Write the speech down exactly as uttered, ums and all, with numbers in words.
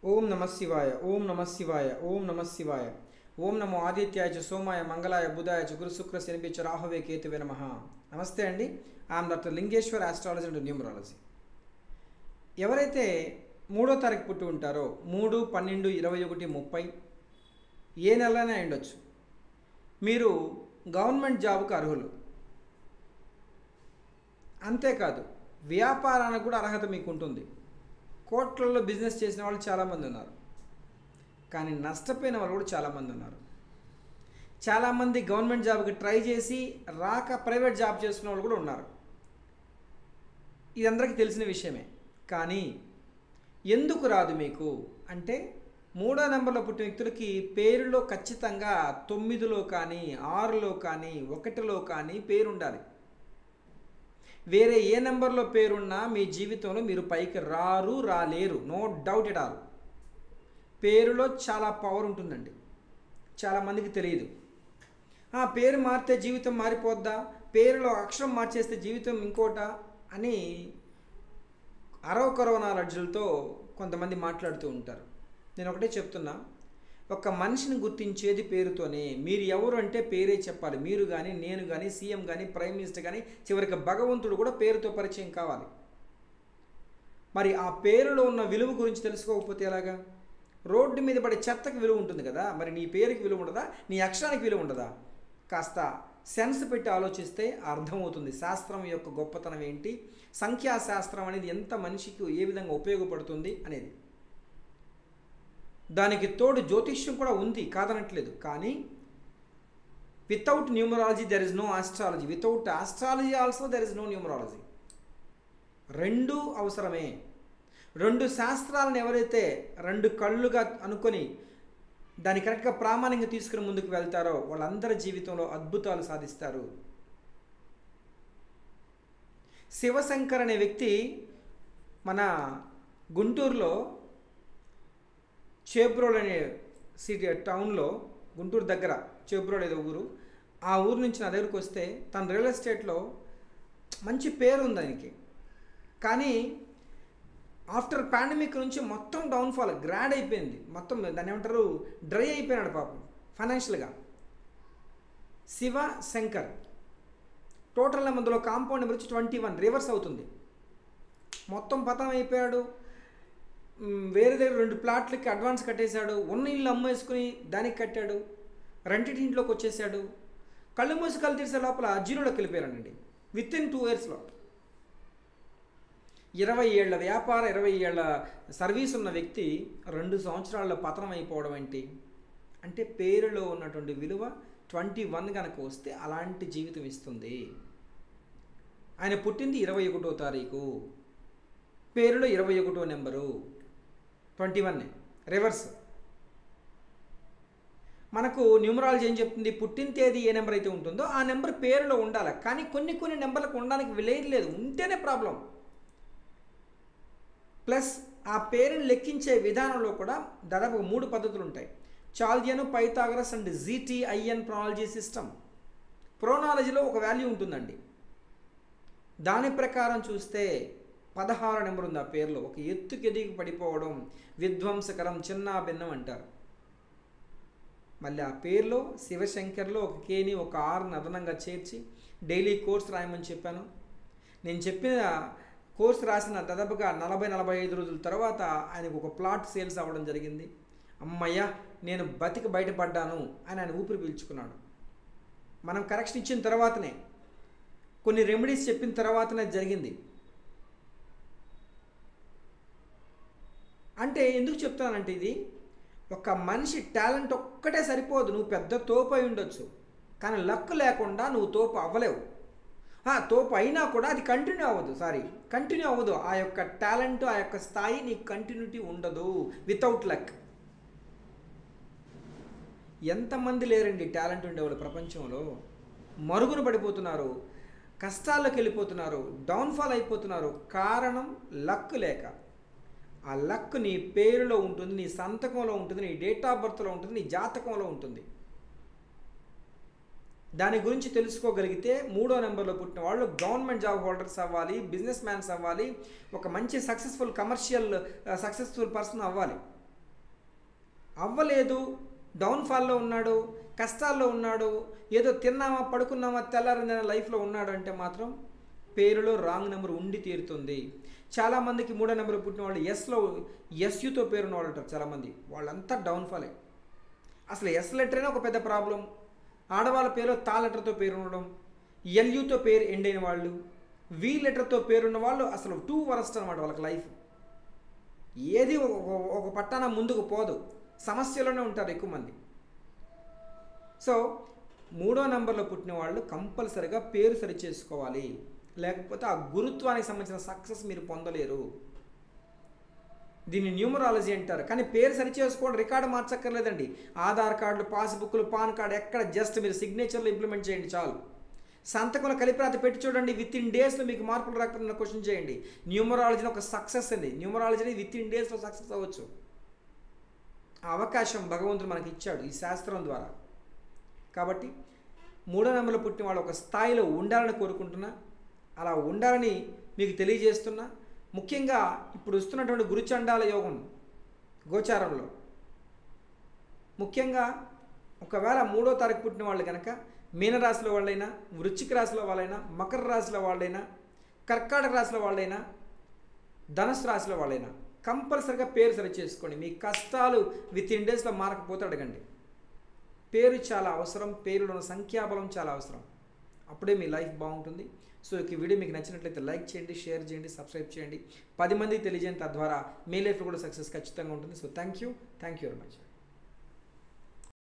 ओम नमः शिवाय ओम नमः शिवाय ओम नमः शिवाय ओम नमो आदित्याय च सोमाय मंगलाय बुधाय च गुरु शुक्र शनि च राहवे केतवे नमः। నమస్తే అండి, I am doctor Lingeshwar astrology and numerology. ఎవరైతే మూడో తారీఖు పుట్టి ఉంటారో మూడు పన్నెండు ఇరవై ఒకటి ముప్పై ఏ నెలనే ఉండొచ్చు, మీరు గవర్నమెంట్ జాబ్కు అర్హులు. అంతేకాదు వ్యాపారానికి కూడా అర్హత మీకు ఉంటుంది. కోట్లలో బిజినెస్ చేసిన వాళ్ళు చాలామంది ఉన్నారు, కానీ నష్టపోయిన వాళ్ళు కూడా చాలామంది ఉన్నారు. చాలామంది గవర్నమెంట్ జాబ్కి ట్రై చేసి రాక ప్రైవేట్ జాబ్ చేసుకునే వాళ్ళు కూడా ఉన్నారు. ఇది అందరికీ తెలిసిన విషయమే. కానీ ఎందుకు రాదు మీకు అంటే, మూడో నెంబర్లో పుట్టిన వ్యక్తులకి పేరులో ఖచ్చితంగా తొమ్మిదిలో కానీ ఆరులో కానీ ఒకటిలో కానీ పేరు ఉండాలి. వేరే ఏ నెంబర్లో పేరున్నా మీ జీవితంలో మీరు పైకి రారు, రాలేరు, నో డౌట్ ఎట్ ఆల్. పేరులో చాలా పవర్ ఉంటుందండి, చాలామందికి తెలియదు. పేరు మారితే జీవితం మారిపోద్దా, పేరులో అక్షరం మార్చేస్తే జీవితం ఇంకోట అని అరవ కరవ నాలెడ్జ్లతో కొంతమంది మాట్లాడుతూ ఉంటారు. నేను ఒకటే చెప్తున్నా, ఒక మనిషిని గుర్తించేది పేరుతోనే. మీరు ఎవరు అంటే పేరే చెప్పాలి. మీరు కానీ, నేను కానీ, సీఎం కానీ, ప్రైమ్ మినిస్టర్ కానీ, చివరికి భగవంతుడు కూడా పేరుతో పరిచయం కావాలి. మరి ఆ పేరులో ఉన్న విలువ గురించి తెలుసుకోకపోతే ఎలాగా? రోడ్డు మీద పడే చెత్తకి విలువ ఉంటుంది కదా, మరి నీ పేరుకి విలువ ఉండదా? నీ అక్షరానికి విలువ ఉండదా? కాస్త సెన్స్ పెట్టి ఆలోచిస్తే అర్థమవుతుంది శాస్త్రం యొక్క గొప్పతనం ఏంటి, సంఖ్యాశాస్త్రం అనేది ఎంత మనిషికి ఏ విధంగా ఉపయోగపడుతుంది అనేది. దానికి తోడు జ్యోతిష్యం కూడా ఉంది, కాదనట్లేదు. కానీ without numerology there is no astrology, without astrology also there is no numerology. రెండు అవసరమే. రెండు శాస్త్రాలను ఎవరైతే రెండు కళ్ళుగా అనుకొని దాన్ని కరెక్ట్గా ప్రామాణికంగా తీసుకుని ముందుకు వెళ్తారో వాళ్ళందరి జీవితంలో అద్భుతాలు సాధిస్తారు. శివశంకర్ అనే వ్యక్తి మన గుంటూరులో చేబ్రోల్ అనే సిటీ టౌన్లో, గుంటూరు దగ్గర చేబ్రోల్ ఏదో ఊరు, ఆ ఊరు నుంచి నా దగ్గరికి వస్తే తన రియల్ ఎస్టేట్లో మంచి పేరు ఉంది ఆయనకి. కానీ ఆఫ్టర్ పాండమిక్ నుంచి మొత్తం డౌన్ఫాల్, గ్రాడ్ అయిపోయింది మొత్తం. దాన్ని ఏమంటారు, డ్రై అయిపోయినాడు పాపం ఫైనాన్షియల్గా. శివ శంకర్ టోటల్ నెంబర్లో కాంపౌండ్ నెంబర్ వచ్చి ట్వంటీ వన్ రివర్స్ అవుతుంది. మొత్తం పతనం అయిపోయాడు. వేరే దగ్గర రెండు ప్లాట్లకి అడ్వాన్స్ కట్టేశాడు. ఉన్న ఇల్లు అమ్మేసుకుని దానికి కట్టాడు. రెంటింటి ఇంట్లోకి వచ్చేసాడు. కళ్ళు మూసి కళ్ళు తీసే లోపల జీరోలోకి వెళ్ళిపోయాడండి విత్ ఇన్ టూ ఇయర్స్లో. ఇరవై ఏళ్ల వ్యాపార ఇరవై ఏళ్ల సర్వీస్ ఉన్న వ్యక్తి రెండు సంవత్సరాల్లో పతనం అయిపోవడం ఏంటి అంటే, పేరులో ఉన్నటువంటి విలువ ట్వంటీ వన్ కనుక వస్తే అలాంటి జీవితం ఇస్తుంది. ఆయన పుట్టింది ఇరవై ఒకటో తారీఖు, పేరులో ఇరవై ఒకటో నెంబరు ట్వంటీ వన్ రివర్స్. మనకు న్యూమరాలజీ ఏం చెప్తుంది, పుట్టిన తేదీ ఏ నెంబర్ అయితే ఉంటుందో ఆ నెంబర్ పేరులో ఉండాలి. కానీ కొన్ని కొన్ని నెంబర్లకు ఉండడానికి లేదు లేదు ఉంటేనే ప్రాబ్లం. ప్లస్ ఆ పేరుని లెక్కించే విధానంలో కూడా దాదాపు మూడు పద్ధతులు ఉంటాయి. చాల్దియన్, పైథాగరస్ అండ్ జీటీఐఎన్ ప్రొనాలజీ సిస్టమ్. ప్రొనాలజీలో ఒక వాల్యూ ఉంటుందండి. దాని ప్రకారం చూస్తే పదహారు నెంబర్ ఉంది ఆ పేరులో. ఒక ఎత్తుకి ఎదిగి పడిపోవడం, విధ్వంసకరం, చిన్న భిన్నం అంటారు. మళ్ళీ ఆ పేరులో శివశంకర్లో ఒక కేని ఒక ఆరుని అదనంగా చేర్చి డైలీ కోర్స్ రాయమని చెప్పాను. నేను చెప్పిన కోర్స్ రాసిన దాదాపుగా నలభై నలభై ఐదు రోజుల తర్వాత ఆయనకు ఒక ప్లాట్ సేల్స్ అవ్వడం జరిగింది. అమ్మయ్య నేను బతికి బయటపడ్డాను అని ఆయన ఊపిరి పీల్చుకున్నాడు. మనం కరెక్షన్ ఇచ్చిన తర్వాతనే, కొన్ని రెమెడీస్ చెప్పిన తర్వాతనే జరిగింది. అంటే ఎందుకు చెప్తానంటే, ఇది ఒక మనిషి టాలెంట్ ఒక్కటే సరిపోదు. నువ్వు పెద్ద తోపు అయి ఉండొచ్చు, కానీ లక్ లేకుండా నువ్వు తోపు అవ్వలేవు. తోపు అయినా కూడా అది కంటిన్యూ అవ్వదు సారీ కంటిన్యూ అవ్వదు ఆ యొక్క టాలెంట్, ఆ యొక్క స్థాయి నీకు కంటిన్యూటీ ఉండదు వితౌట్ లక్. ఎంతమంది లేరండి టాలెంట్ ఉండేవాళ్ళు ప్రపంచంలో? మరుగున పడిపోతున్నారు, కష్టాల్లోకి వెళ్ళిపోతున్నారు, డౌన్ఫాల్ అయిపోతున్నారు. కారణం లక్ లేక. ఆ లక్ నీ పేరులో ఉంటుంది, నీ సంతకంలో ఉంటుంది, నీ డేట్ ఆఫ్ బర్త్లో ఉంటుంది, నీ జాతకంలో ఉంటుంది. దాని గురించి తెలుసుకోగలిగితే మూడో నెంబర్లో పుట్టిన వాళ్ళు గవర్నమెంట్ జాబ్ హోల్డర్స్ అవ్వాలి, బిజినెస్ మ్యాన్స్ అవ్వాలి, ఒక మంచి సక్సెస్ఫుల్ కమర్షియల్ సక్సెస్ఫుల్ పర్సన్ అవ్వాలి. అవ్వలేదు, డౌన్ఫాల్లో ఉన్నాడు, కష్టాల్లో ఉన్నాడు, ఏదో తిన్నామా పడుకున్నామా తెల్లారిందనే లైఫ్లో ఉన్నాడు అంటే మాత్రం పేరులో రాంగ్ నెంబర్ ఉండి తీరుతుంది. చాలామందికి మూడో నెంబర్ పుట్టిన వాళ్ళు ఎస్లో ఎస్యుతో పేరున్న వాళ్ళు ఉంటారు చాలామంది, వాళ్ళంతా డౌన్ఫాలే. అసలు ఎస్ లెటరేనే ఒక పెద్ద ప్రాబ్లం. ఆడవాళ్ళ పేరులో తా లెటర్తో పేరు ఉండడం, ఎల్యుతో పేరు ఎండ్ అయిన వాళ్ళు, వి లెటర్తో పేరున్న వాళ్ళు అసలు టూ వరస్ట్ అనమాట వాళ్ళకి లైఫ్. ఏది ఒక పట్టాన ముందుకు పోదు, సమస్యలోనే ఉంటారు ఎక్కువ మంది. సో మూడో నెంబర్లో పుట్టిన వాళ్ళు కంపల్సరిగా పేరు సరి చేసుకోవాలి, లేకపోతే ఆ గురుత్వానికి సంబంధించిన సక్సెస్ మీరు పొందలేరు. దీన్ని న్యూమరాలజీ అంటారు. కానీ పేరు సరి చేసుకోవడం రికార్డు మార్చక్కర్లేదండి. ఆధార్ కార్డులు, పాస్బుక్లు, పాన్ కార్డు ఎక్కడ జస్ట్ మీరు సిగ్నేచర్లో ఇంప్లిమెంట్ చేయండి చాలు. సంతకంలో కలిపిరాత పెట్టి చూడండి, విత్ ఇన్ డేస్లో మీకు మార్పులు రాకపోతే క్వశ్చన్ చేయండి. న్యూమరాలజీని ఒక సక్సెస్ అండి. న్యూమరాలజీని విత్ ఇన్ డేస్లో సక్సెస్ అవ్వచ్చు. ఆ అవకాశం భగవంతుడు మనకి ఇచ్చాడు ఈ శాస్త్రం ద్వారా. కాబట్టి మూడో నెంబర్లో పుట్టిన వాళ్ళు ఒక స్థాయిలో ఉండాలని కోరుకుంటున్నా, అలా ఉండాలని మీకు తెలియజేస్తున్నా. ముఖ్యంగా ఇప్పుడు వస్తున్నటువంటి గురుచండాల యోగం గోచారంలో ముఖ్యంగా ఒకవేళ మూడో తారీఖు పుట్టిన వాళ్ళు కనుక మీనరాశిలో వాళ్ళైనా, వృశ్చిక రాశిలో వాళ్ళైనా, మకర రాశిలో వాళ్ళైనా, కర్కాటక రాశిలో వాళ్ళైనా, ధనుసు రాశిలో వాళ్ళైనా కంపల్సరిగా పేరు సరి చేసుకోండి. మీ కష్టాలు విత్ ఇన్ డేస్లో మారకపోతే అడగండి. పేరు చాలా అవసరం, పేరులో ఉన్న సంఖ్యాబలం చాలా అవసరం. అప్పుడే మీ లైఫ్ బాగుంటుంది. సో ఈ వీడియో మీకు నచ్చినట్లయితే లైక్ చేయండి, షేర్ చేయండి, సబ్స్క్రైబ్ చేయండి, పది మందికి తెలియజేయండి. తద్వారా మీ లైఫ్ కూడా సక్సెస్ ఖచ్చితంగా ఉంటుంది. So thank you thank you very much.